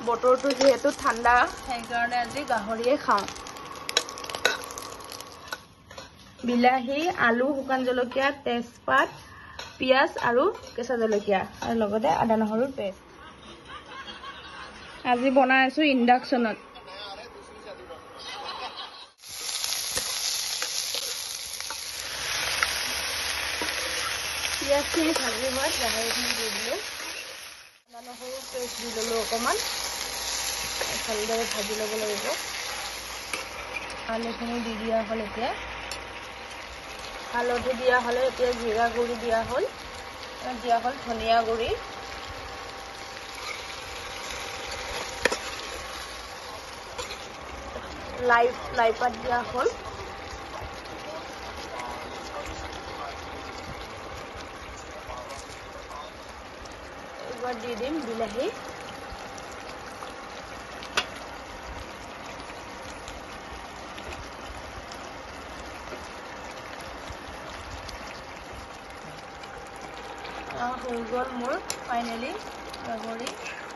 বতৰটো যেহেতু ঠাণ্ডা সেইকাৰণে আজি গাহৰিয়ে খাওঁ বিলাহী আলু শুকান জলকীয়া তেজপাত পিয়াজ আৰু কেঁচা জলকীয়া আৰু লগতে আদা নহৰুৰ পেষ্ট আজি বনাই আছো ইন্ডাকশনত পিয়াজখিনি ভাজি হোৱাত গাহৰিখিনি দি দিলো আদা নহৰুৰ পেষ্ট দি দিলো অকণমান ভালদৰে ভাজি ল'ব লাগিব আলুখিনি দি দিয়া হ'ল এতিয়া হালধি দিয়া হলে এতিয়া জিৰা গুড়ি দিয়া হল ধনিয়া গুড়ি লাই পাত দিয়া হল এবাৰ দি দিম বিলাহী হৈ গ'ল মোৰ ফাইনেলি গাহৰি